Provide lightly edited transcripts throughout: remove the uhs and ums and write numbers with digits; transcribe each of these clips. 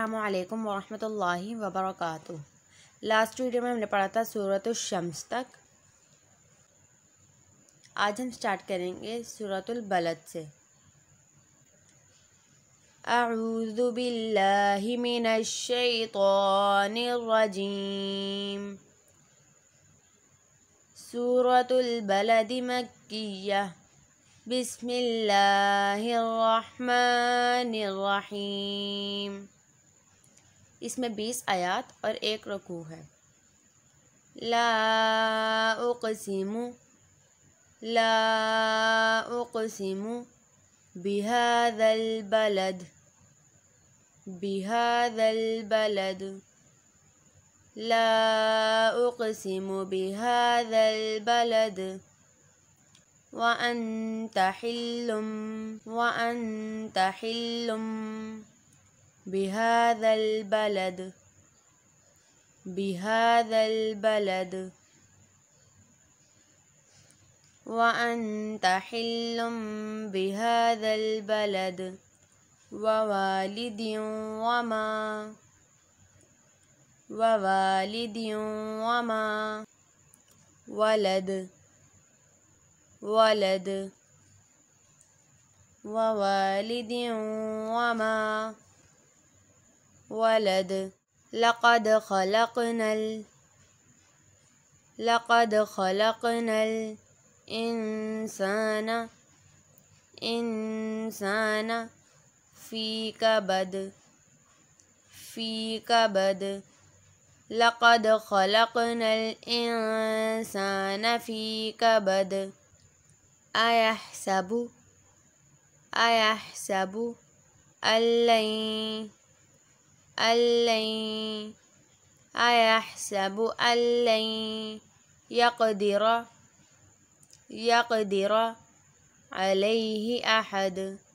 अस्सलामुअलैकुम वरहमतुल्लाहि वबरकातुह। Last video में हमने पढ़ा था सूरतुल शम्स तक। आज हम स्टार्ट करेंगे सूरतुल बलद से। अऊज़ु बिल्लाहि मिनश शैतानिर रजीम। सूरतुल बलद मक्किय्या। बिस्मिल्लाहिर रहमानिर रहीम। इसमें 20 आयात और 1 रुकू है। ला उक़सिमु बिहाज़ल बलद। ला उक़सिमु बिहाज़ल बलद व अन्ता हिल्लुम बिहाज़ल बलद। व अन्ता हिल्लुम बिहाज़ल बलद व वालिदिन वमा वलद व वालिदिन वमा वलद। लक़द ख़लक़नल इंसान फ़ी कबद। लक़द ख़लक़नल इंसान फ़ी कबद। अयहसबु अल्लन यक़दिर अलैहि अहद।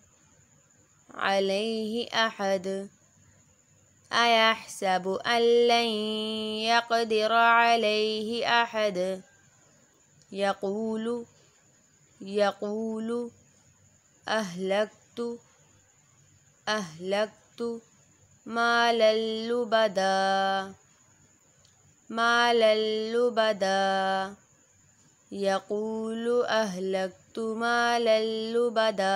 अयहसबु अल्लन यक़दिर अलैहि अहद। यक़ूलु अहलक्तु मालन लुबदा। यक़ूलु अहलक्तु मालन लुबदा।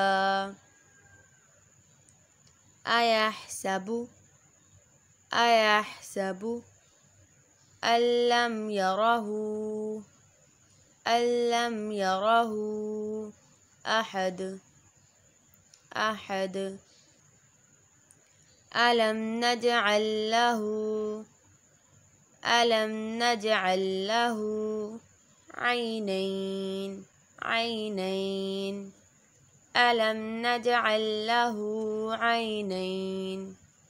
अयहसबु अल्लम यरहु अहद। अलम नजअल लहु ऐनैन। अलम नजअल लहु ऐनैन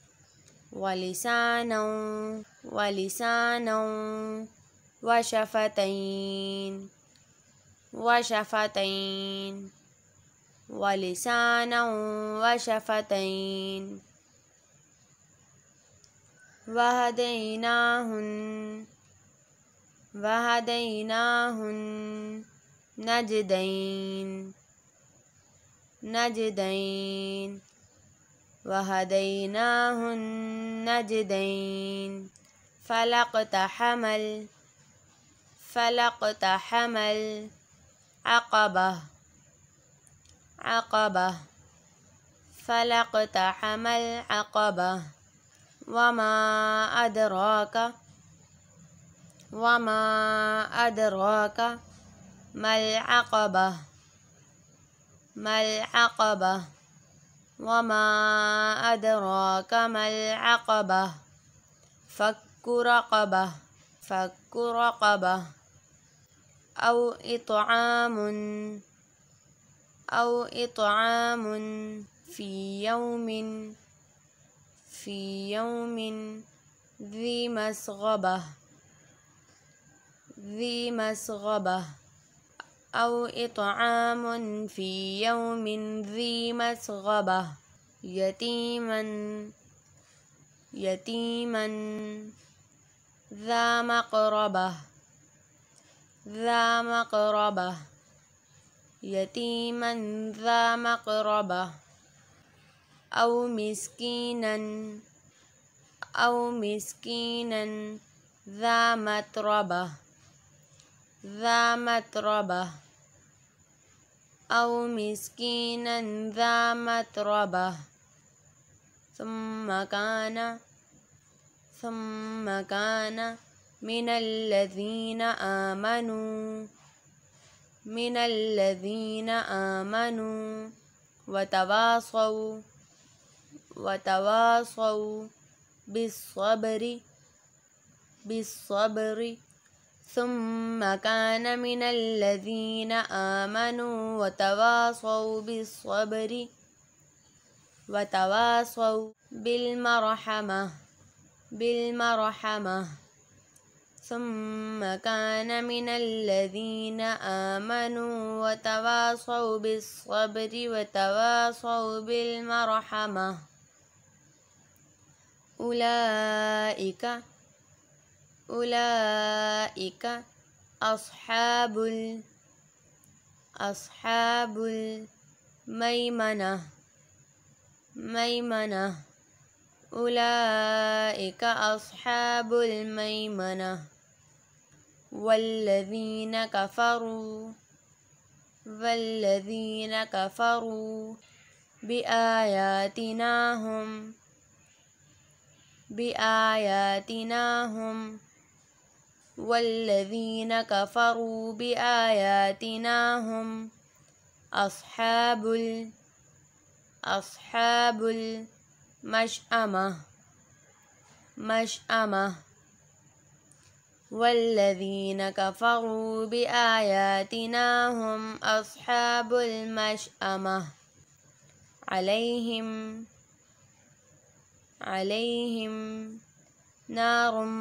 वलिसानन वशफ़तैन। वहदैनाहुन नजदैन। फलक़तहमल अक़बह। वमा अदराक मल अक़बह। वमा अदराक मल अक़बह। फ़क्कु रक़बह। औ इत्आमुन फ़ी यौमिन ज़ी मस्ग़बह। औ इत्आमुन फ़ी यौमिन ज़ी मस्ग़बह। यतीमन ज़ा मक़रबह। औ मिस्कीनन औ मिस्कीनन ज़ा मत्रबह औ मिस्कीनन ज़ा मत्रबह सुम्मा काना मिनल्लज़ीना आमनू वतवासौ बिस्सब्रि सुम्मा काना मिनल्लज़ीना आमनू वतवासौ बिलमरहमह सुम्मा काना मिनल्लज़ीना आमनू वतवासौ बिस्सब्रि वतवासौ बिलमरहमह उलाइका अस्हाबुल मैमनह उलाइका अस्हाबुल मैमनह वल्लज़ीना कफ़रू बिआयातिना हुम अस्हाबुल मशअमह वल्लज़ीना कफ़रू बिआयातिना हुम अस्हाबुल मशअमह अलैहिम नारुम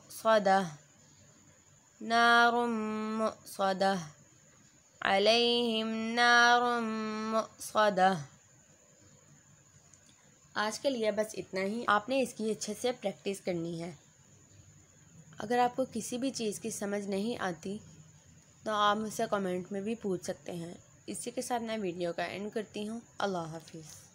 मुक़सदह। आज के लिए बस इतना ही। आपने इसकी अच्छे से प्रैक्टिस करनी है। अगर आपको किसी भी चीज़ की समझ नहीं आती तो आप मुझसे कमेंट में भी पूछ सकते हैं। इसी के साथ मैं वीडियो का एंड करती हूँ। अल्लाह हाफिज़।